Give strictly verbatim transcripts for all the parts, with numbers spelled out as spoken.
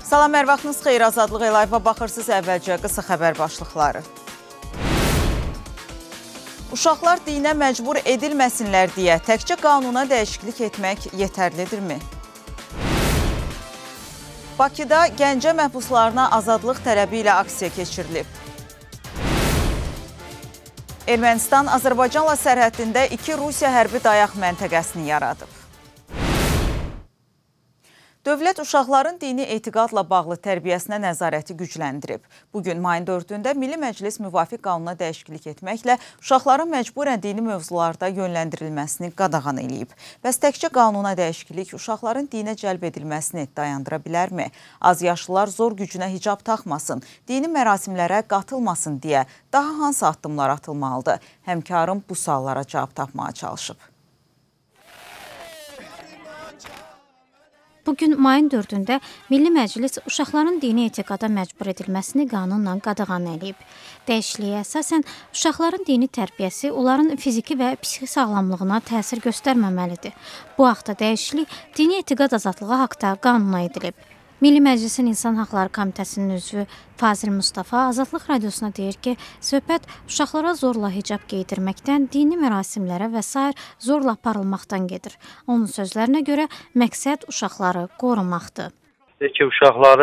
Salam, hər vaxtınız xeyir, Azadlıq Live-a baxırsınız, əvvəlcə qısa xəbər başlıqları. Uşaqlar dinə məcbur edilməsinlər deyə təkcə qanuna dəyişiklik etmək yetərlidirmi? Bakıda Gəncə məhbuslarına azadlıq tələbi ilə aksiya keçirilib. Ermənistan Azərbaycanla sərhəddində iki Rusiya hərbi dayaq məntəqəsini yaradıb. Dövlət uşaqların dini etiqadla bağlı tərbiyəsinə nəzarəti gücləndirib. Bugün mayın dördündə Milli Məclis müvafiq qanuna dəyişiklik etməklə uşaqların məcburən dini mövzularda yönləndirilməsini qadağan eləyib. Bəs təkcə qanuna dəyişiklik uşaqların dinə cəlb edilməsini dayandıra bilərmi? Az yaşlılar zor gücünə hicab taxmasın, dini mərasimlərə qatılmasın deyə daha hansı addımlar atılmalıdır? Həmkarım bu suallara cavab tapmaya çalışıb. Bugün mayın dördündə Milli Məclis uşaqların dini etiqada məcbur edilməsini qanunla qadağan edib. Dəyişikliyə əsasən uşaqların dini tərbiyəsi onların fiziki və psixi sağlamlığına təsir göstərməməlidir. Bu haqda dəyişiklik dini etiqad azadlığı haqda qanuna edilib. Milli Məclisin İnsan Haqları Komitəsinin üzvü Fazil Mustafa Azadlıq Radiosuna deyir ki, söhbət uşaqlara zorla hicab geydirməkdən, dini mərasimlərə və sair zorla aparılmaqdan gedir. Onun sözlərinə görə məqsəd uşaqları qorumaqdır. Ki, uşaqları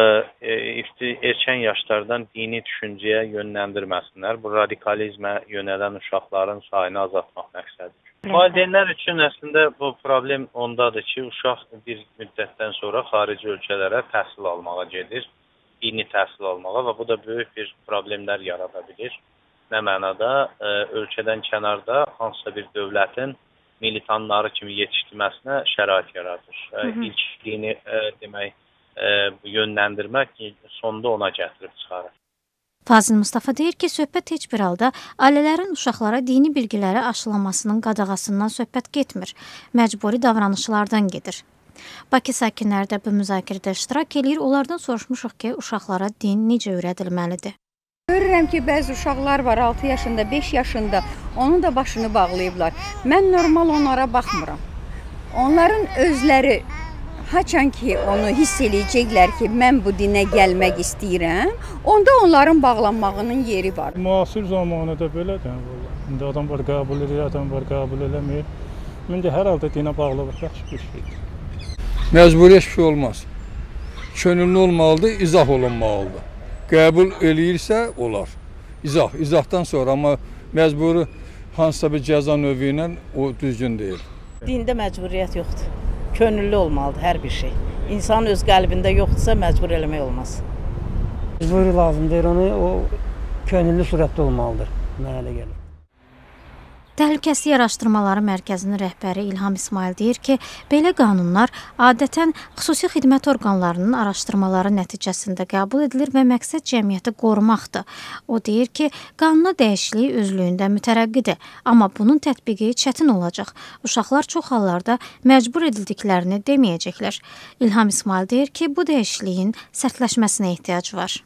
e, erkən yaşlardan dini düşüncəyə yönləndirməsinlər. Bu radikalizmə yönələn uşaqların sayını azaltmaq məqsədidir. Valideynlər üçün əslində bu problem ondadır ki, uşaq bir müddətdən sonra xarici ölkələrə təhsil almağa gedir, dini təhsil almağa və bu da böyük bir problemlər yarada bilir. Nə mənada e, ölkədən kənarda hansısa bir dövlətin militanları kimi yetişdirməsinə şərait yaradır. E, hı -hı. İlk dini e, demək, e, yönləndirmək sonda ona gətirib çıxarır. Fazil Mustafa deyir ki, söhbət heç bir halda ailələrin uşaqlara dini bilgiləri aşılamasının qadağasından söhbət getmir, məcburi davranışlardan gedir. Bakı sakinləri də bu müzakirədə iştirak edir, onlardan soruşmuşuq ki, uşaqlara din necə öyrədilməlidir? Görürəm ki, bəzi uşaqlar var altı yaşında, beş yaşında, onun da başını bağlayıblar. Mən normal onlara baxmıram. Onların özləri haçan ki onu hiss eləyəcəklər ki, mən bu dinə gəlmək istəyirəm, onda onların bağlanmağının yeri var. Müasir zamanıda belədir. İndi adam var qəbul edir, adam var qəbul eləmir. İndi hər halda dinə bağlılıq yaxşı bir şeydir. Məcburi heç bir şey olmaz. Könüllü olmalıdır, izah olunmalıdır. Qəbul eləyirsə, olar. İzah, izahdan sonra, amma məcburi hansısa bir cəza növü ilə o düzgün deyil. Dində məcburiyyət yoxdur. Könüllü olmalıdır hər bir şey. İnsanın öz qəlbində yoxdursa məcbur eləmək olmaz. Məcburi lazımdır, onu o könüllü surətdə olmalıdır, mənə elə gəlir. Təhlükəsizlik Araşdırmaları Mərkəzinin rəhbəri İlham İsmail deyir ki, belə qanunlar adətən xüsusi xidmət orqanlarının araşdırmaları nəticəsində qəbul edilir və məqsəd cəmiyyəti qorumaqdır. O deyir ki, qanuna dəyişiklik özlüyündə mütərəqqidir, amma bunun tətbiqi çətin olacaq. Uşaqlar çox hallarda məcbur edildiklərini deməyəcəklər. İlham İsmail deyir ki, bu dəyişikliyin sərtləşməsinə ehtiyac var.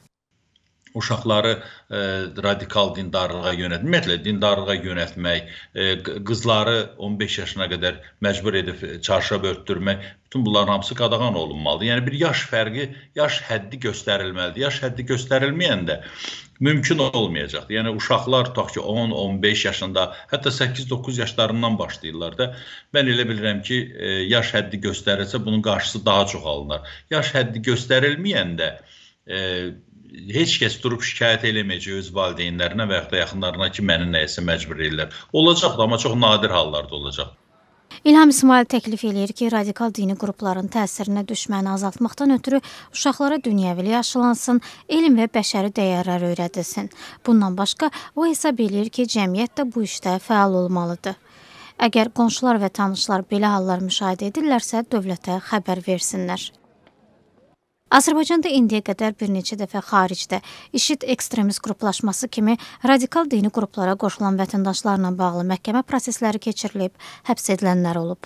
Uşaqları e, radikal dindarlığa yönəltmək, ümumiyyətlə dindarlığa yönəltmək, e, qızları on beş yaşına qədər məcbur edib çarşab örtdürmək, bütün bunların hamısı qadağan olunmalıdır. Yəni bir yaş fərqi, yaş həddi göstərilməlidir. Yaş həddi göstərilməyəndə mümkün olmayacaqdır. Yəni uşaqlar tutaq ki on on beş yaşında, hətta səkkiz doqquz yaşlarından başlayırlar da. Mən elə bilirəm ki, e, yaş həddi göstərilsə bunun qarşısı daha çox alınır. Yaş həddi göstərilməyəndə e, heç kəs durub şikayət eləməyəcək öz valideynlərinə və yaxud da yaxınlarına ki, məni nəyəsə məcbur edirlər. Olacaqdır, amma çox nadir hallarda olacaq. İlham İsmail təklif eləyir ki, radikal dini qrupların təsirinə düşməni azaltmaqdan ötürü uşaqlara dünyəvilik aşılansın, elm və bəşəri dəyərlər öyrədilsin. Bundan başqa, o hesab eləyir ki, cəmiyyət də bu işdə fəal olmalıdır. Əgər qonşular və tanışlar belə hallar müşahidə edirlərsə, dövlətə xəbər versinlər. Azərbaycanda indiyə qədər bir neçə dəfə xaricdə IŞİD ekstremist qruplaşması kimi radikal dini qruplara qoşulan vətəndaşlarla bağlı məhkəmə prosesləri keçirilib, həbs edilənlər olub.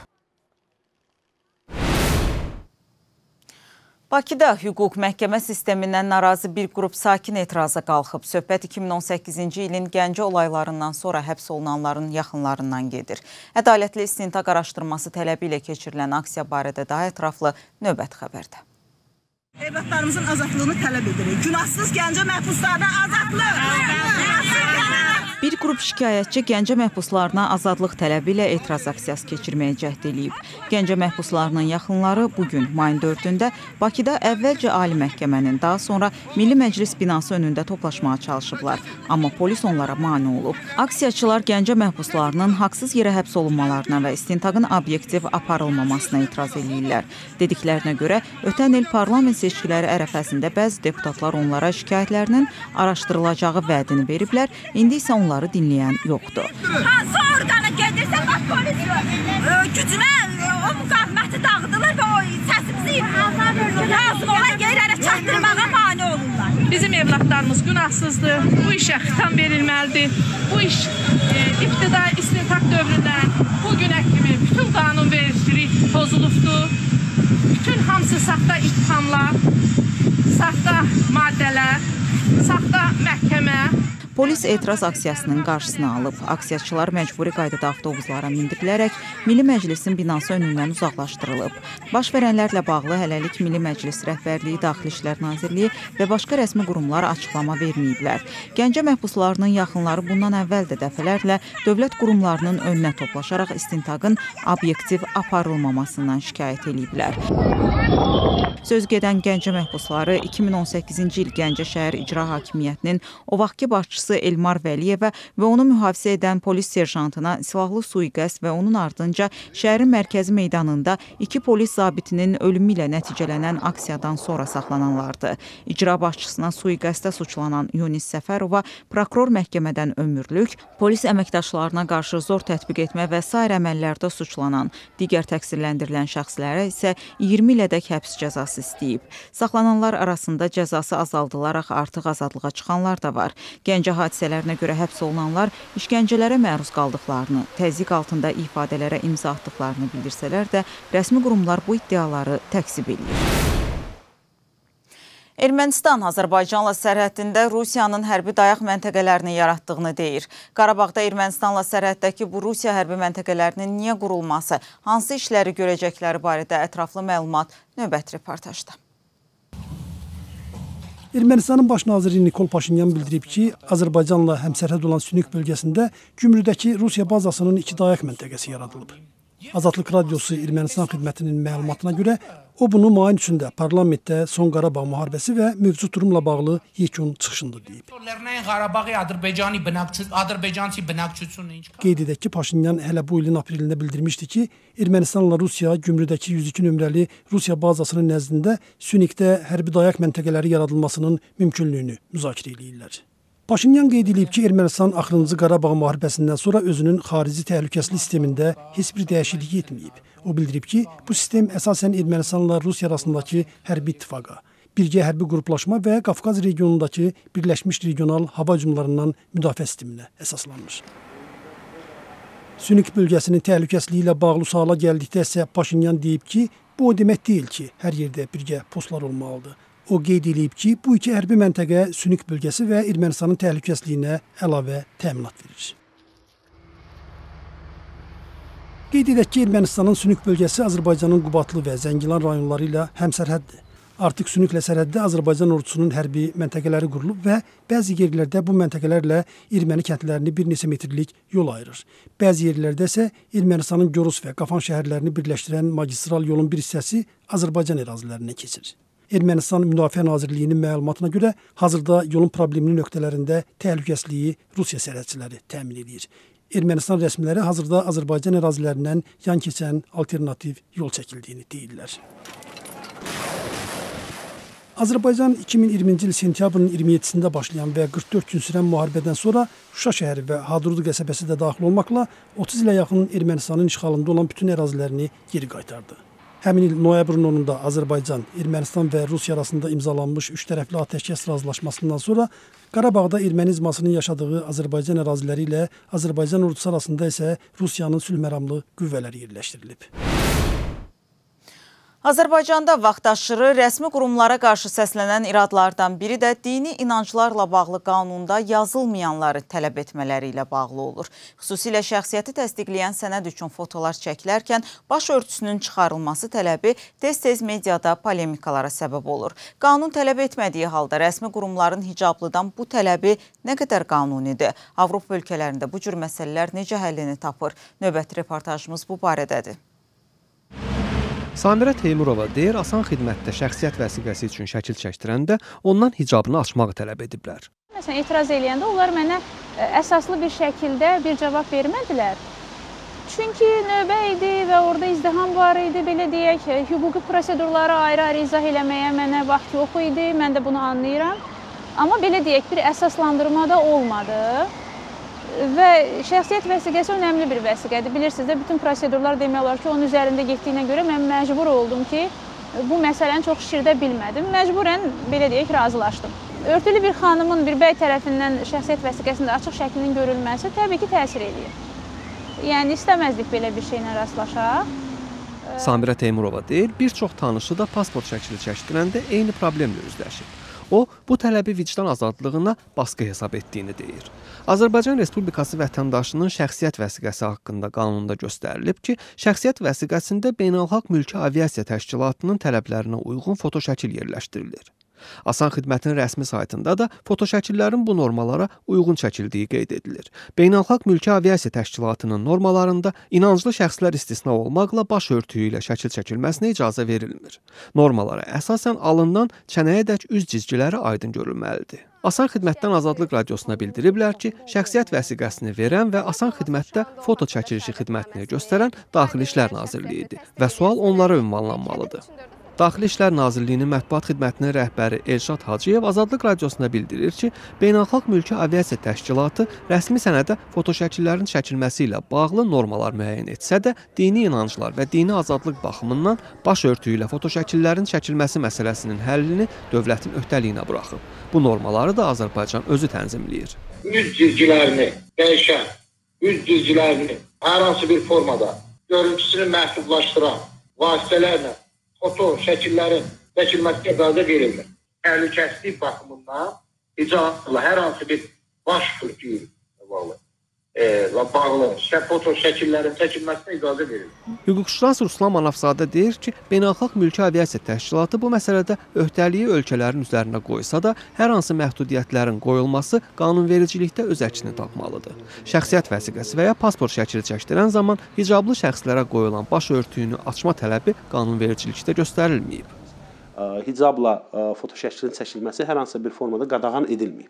Bakıda hüquq məhkəmə sistemindən narazı bir qrup sakin etiraza qalxıb. Söhbət iki min on səkkizinci ilin Gəncə olaylarından sonra həbs olunanların yaxınlarından gedir. Ədalətli istintaq araşdırması tələbi ilə keçirilən aksiya barədə daha ətraflı növbəti xəbərdə. Evlatlarımızın azadlığını tələb edirik. Günahsız Gəncə məhbuslardan azadlıq! Bir qrup şikayətçi Gəncə məhbuslarına azadlıq tələbi ilə etiraz aksiyası keçirməyə cəhd edib. Gəncə məhbuslarının yaxınları bugün mayın dördündə Bakıda əvvəlcə Ali Məhkəmənin, daha sonra Milli Məclis binası önündə toplaşmağa çalışıblar. Amma polis onlara mane olub. Aksiyaçılar Gəncə məhbuslarının haqsız yerə həbs olunmalarına və istintaqın obyektiv aparılmamasına etiraz edirlər. Dediklərinə görə, ötən il parlament seçkiləri ərəfəsində bəzi deputatlar onlara şikayətlərinin araşdırılacağı vədini veriblər, indi isə onları dinləyən yoxdur. Hansı orqana gedirsə, bax polis gücünə o müqaviməti dağıdırlar və o səsimizi lazım olan yerlərə çatdırmağa mane olurlar. Bizim evlatlarımız günahsızdır, bu işə xitam verilməlidir. Bu iş e, ibtidai istintaq dövründən bugünə kimi bütün qanunvericilik pozulubdur. Bütün hamısı saxta ittihamlar, saxta maddələr, saxta məhkəmə. Polis etiraz aksiyasının qarşısını alıb. Aksiyaçılar məcburi qaydada avtobuslara mindiqilərək Milli Məclisin binası önündən uzaqlaşdırılıb. Baş verənlərlə bağlı hələlik Milli Məclis rəhbərliyi, Daxili İşlər Nazirliyi və başqa rəsmi qurumlar açıqlama verməyiblər. Gəncə məhbuslarının yaxınları bundan əvvəl də dəfələrlə dövlət qurumlarının önünə toplaşaraq istintaqın obyektiv aparılmamasından şikayət ediblər. Söz gedən Gəncə məhbusları iki min on səkkizinci il Gəncə şəhər icra hakimiyyətinin o vaxtki başçısı Elmar Vəliyevə və onu mühafizə edən polis serjantına silahlı sui-qəsd və onun ardınca şəhərin mərkəzi meydanında iki polis zabitinin ölümü ilə nəticələnən aksiyadan sonra saxlananlardı. İcra başçısına sui-qəsdə suçlanan Yunis Səfərova prokuror məhkəmədən ömürlük, polis əməkdaşlarına qarşı zor tətbiq etmə və sair əməllərdə suçlanan digər təqsirləndirilən şəxslərə isə iyirmi ilədək həbs cəzası istəyib. Saxlananlar arasında cəzası azaldılaraq artıq azadlığa çıxanlar da var. Gəncə hadisələrinə görə həbs olunanlar işgəncələrə məruz qaldıqlarını, təzyiq altında ifadələrə imza atdıqlarını bildirsələr də, rəsmi qurumlar bu iddiaları təkzib edir. Ermənistan Azərbaycanla sərhəddində Rusiyanın hərbi dayaq məntəqələrini yaratdığını deyir. Qarabağda Ermənistanla sərhəddəki bu Rusiya hərbi məntəqələrinin niyə qurulması, hansı işləri görəcəkləri barədə ətraflı məlumat növbəti reportajda. Ermənistanın baş naziri Nikol Paşinyan bildirib ki, Azərbaycanla həmsərhəd olan Sünük bölgəsində Gümrüdəki Rusiya bazasının iki dayaq məntəqəsi yaradılıb. Azadlıq Radiosu Ermənistan xidmətinin məlumatına görə o bunu mayın üçündə parlamentdə son Qarabağ müharibəsi və mövcud durumla bağlı yekun çıxışında deyib. Qeyd edək ki, Paşinyan hələ bu ilin aprelində bildirmişdi ki, Ermənistanla Rusiya Gümrüdəki yüz iki nömrəli Rusiya bazasının nəzdində Sünikdə hərbi dayaq məntəqələri yaradılmasının mümkünlüyünü müzakirə edirlər. Paşinyan qeyd edib ki, Ermənistan axırıncı Qarabağ müharibəsindən sonra özünün xarici təhlükəsizlik sistemində heç bir dəyişiklik etməyib. O bildirib ki, bu sistem əsasən Ermənistanla Rusiya arasındakı hərbi ittifaqa, birgə hərbi qruplaşma və Qafqaz regionundakı Birləşmiş Regional Hava Hücumlarından müdafiə sisteminə əsaslanır. Sünik bölgəsinin təhlükəsizliyi ilə bağlı suala gəldikdə isə Paşinyan deyib ki, bu o demək deyil ki, hər yerdə birgə postlar olmalıdır. O qeyd edib ki, bu iki hərbi məntəqə Sünik bölgəsi və Ermənistanın təhlükəsizliyinə əlavə təminat verir. Qeyd edək ki, Ermənistanın Sünik bölgəsi Azərbaycanın Qubadlı və Zəngilan rayonları ilə həmsərhəddir. Artıq Süniklə sərhəddə Azərbaycan ordusunun hərbi məntəqələri qurulub və bəzi yerlərdə bu məntəqələrlə erməni kəndlərini bir neçə metrlik yol ayırır. Bəzi yerlərdə isə Ermənistanın Gorus və Qafan şəhərlərini birləşdirən magistral yolun bir hissəsi Azərbaycan ərazilərinə keçir. Ermənistan Müdafiə Nazirliyinin məlumatına görə hazırda yolun problemli nöqtələrində təhlükəsizliyi Rusiya sərhədçiləri təmin edir. Ermənistan rəsmiləri hazırda Azərbaycan ərazilərindən yan keçən alternativ yol çəkildiyini deyirlər. Azərbaycan iki min iyirminci il sentyabrın iyirmi yeddisində başlayan və qırx dörd gün sürən müharibədən sonra Şuşa şəhəri və Hadrut qəsəbəsi də daxil olmaqla otuz ilə yaxın Ermənistanın işğalında olan bütün ərazilərini geri qaytardı. Həmin il noyabrın onunda Azərbaycan, Ermənistan və Rusiya arasında imzalanmış üç tərəfli atəşkəs razılaşmasından sonra Qarabağda erməni izmasının yaşadığı Azərbaycan əraziləri ilə Azərbaycan ordusu arasında isə Rusiyanın sülh məramlı qüvvələri yerləşdirilib. Azərbaycanda vaxtaşırı rəsmi qurumlara qarşı səslənən iradlardan biri də dini inanclarla bağlı qanunda yazılmayanları tələb etmələri ilə bağlı olur. Xüsusilə şəxsiyyəti təsdiqləyən sənəd üçün fotolar çəkilərkən baş örtüsünün çıxarılması tələbi tez-tez mediada polemikalara səbəb olur. Qanun tələb etmədiyi halda rəsmi qurumların hicablıdan bu tələbi nə qədər qanunidir? Avropa ölkələrində bu cür məsələlər necə həllini tapır? Növbəti reportajımız bu barədədir. Samirə Teymurova deyir, asan xidmətdə şəxsiyyət vəsiqəsi üçün şəkil çəkdirəndə ondan hicabını açmağı tələb ediblər. Məsələn, etiraz eləyəndə onlar mənə əsaslı bir şəkildə bir cavab vermədilər. Çünki növbə idi və orada izdiham var idi, belə deyək, hüquqi prosedurları ayrı-ayrı izah eləməyə mənə vaxt yox idi, mən də bunu anlayıram. Amma belə deyək, bir əsaslandırma da olmadı. Və şəxsiyyət vəsiqəsi önəmli bir vəsiqədir. Bilirsiniz də, bütün prosedurlar demək olar ki, onun üzərində getdiyinə görə mən məcbur oldum ki, bu məsələni çox şişirdə bilmədim. Məcburən, belə deyək, razılaşdım. Örtülü bir xanımın bir bəy tərəfindən şəxsiyyət vəsiqəsində açıq şəklinin görülməsi təbii ki, təsir edir. Yəni, istəməzdik belə bir şeylə rastlaşaq. Samirə Teymurova deyir, bir çox tanışı da pasport şəkili çəkdirəndə eyni problemlə üzləşib. O, bu tələbi vicdan azadlığına baskı hesab etdiyini deyir. Azərbaycan Respublikası vətəndaşının şəxsiyyət vəsiqəsi haqqında qanunda göstərilib ki, şəxsiyyət vəsiqəsində Beynəlxalq Mülki Aviasiya Təşkilatının tələblərinə uyğun fotoşəkil yerləşdirilir. Asan xidmətin rəsmi saytında da fotoşəkillərin bu normalara uyğun çəkildiyi qeyd edilir. Beynəlxalq Mülki Aviasiya Təşkilatının normalarında inanclı şəxslər istisna olmaqla baş örtüyü ilə şəkil çəkilməsinə icazə verilmir. Normalara əsasən alından çənəyədək üz cizgiləri aydın görülməlidir. Asan xidmətdən Azadlıq Radiosuna bildiriblər ki, şəxsiyyət vəsiqəsini verən və asan xidmətdə foto çəkilişi xidmətini göstərən Daxili İşlər Nazirliyidir və sual onlara ünvanlanmalıdır. Daxili İşlər Nazirliyinin mətbuat xidmətinin rəhbəri Elşad Hacıyev Azadlıq Radiosuna bildirir ki, Beynəlxalq Mülki Aviasiya Təşkilatı rəsmi sənədə fotoşəkillərin çəkilməsi ilə bağlı normalar müəyyən etsə də, dini inanclar və dini azadlıq baxımından baş örtüyü ilə fotoşəkillərin çəkilməsi məsələsinin həllini dövlətin öhdəliyinə buraxıb. Bu normaları da Azərbaycan özü tənzimləyir. Üz cizgilərini dəyişən, üz cizgilərini hər hansı bir formada görüntüsünü məhdudlaşdıran vasitələrlə foto şəkillərin çəkilməsinə icazə verilmir. Təhlükəsizlik baxımından icazla hər hansı bir baş örtüyü bağlı və bağlı foto şəkillərin çəkilməsinə icazə verilmir. Hüquqşünas Ruslan Manafzadə deyir ki, Beynəlxalq Mülki Aviasiya Təşkilatı bu məsələdə öhdəliyi ölkələrin üzərinə qoysa da, hər hansı məhdudiyyətlərin qoyulması qanunvericilikdə öz əksini tapmalıdır. Şəxsiyyət vəsiqəsi və ya pasport şəkili çəkdirən zaman hicablı şəxslərə qoyulan baş örtüyünü açma tələbi qanunvericilikdə göstərilməyib. Hicabla foto şəklinin çəkilməsi hər hansı bir formada qadağan edilməyib.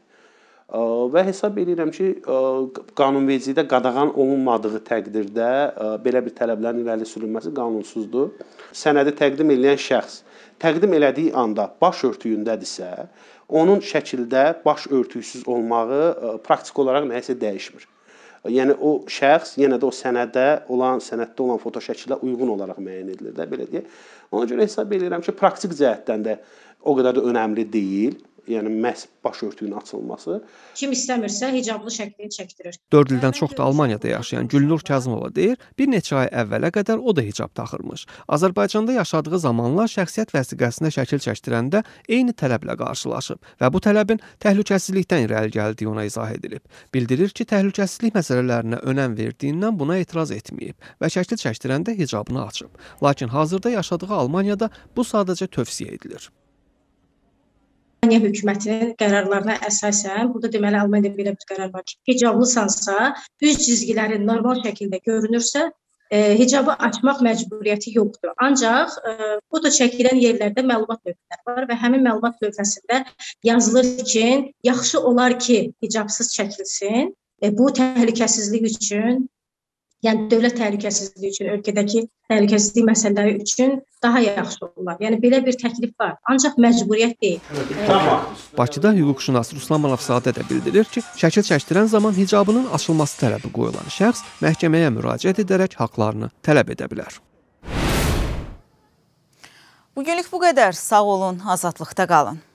Və hesab edirəm ki, qanunvericilikdə qadağan olunmadığı təqdirdə belə bir tələblərin irəli sürülməsi qanunsuzdur. Sənədi təqdim edən şəxs təqdim elədiyi anda baş örtüyündədirsə, onun şəkildə baş örtüysüz olmağı praktik olaraq nəyisə dəyişmir. Yəni o şəxs yenə də o sənədə olan, sənəddə olan foto şəkilə uyğun olaraq müəyyən edilir də, belə deyək. Ona görə hesab edirəm ki, praktik cəhətdən də o qədər də önəmli deyil. Yəni məhz baş örtüyünün açılması. Kim istəmirsə hicablı şəklini çəkdirir. dörd ildən çoxdur Almaniyada yaşayan Gülnur Kazımova deyir, bir neçə ay əvvələ qədər o da hicab taxırmış. Azərbaycanda yaşadığı zamanlar şəxsiyyət vəsiqəsinə şəkil çəkdirəndə eyni tələblə qarşılaşıb və bu tələbin təhlükəsizlikdən irəli gəldiyi ona izah edilib. Bildirir ki, təhlükəsizlik məsələlərinə önəm verdiyindən buna etiraz etməyib və şəkil çəkdirəndə hicabını açıb. Lakin hazırda yaşadığı Almaniyada bu sadəcə tövsiyə edilir. Almaniya hökumətinin qərarlarına əsasən, burada deməli Almaniyada belə bir qərar var ki, hicablısansa, üz cizgilərin normal şəkildə görünürsə, e, hicabı açmaq məcburiyyəti yoxdur. Ancaq e, foto çəkilən yerlərdə məlumat lövhələri var və həmin məlumat lövhəsində yazılır ki, yaxşı olar ki, hicabsız çəkilsin. E, bu təhlükəsizlik üçün, yəni dövlət təhlükəsizliyi üçün, ölkədəki təhlükəsizlik məsələləri üçün daha yaxşı olar. Yəni belə bir təklif var, ancaq məcburiyyət deyil. Bakıda hüquqşünas Ruslan Manafzadə də bildirir ki, şəkil çəkdirən zaman hicabının açılması tələbi qoyulan şəxs məhkəməyə müraciət edərək haqlarını tələb edə bilər. Bugünlük bu qədər. Sağ olun, azadlıqda qalın.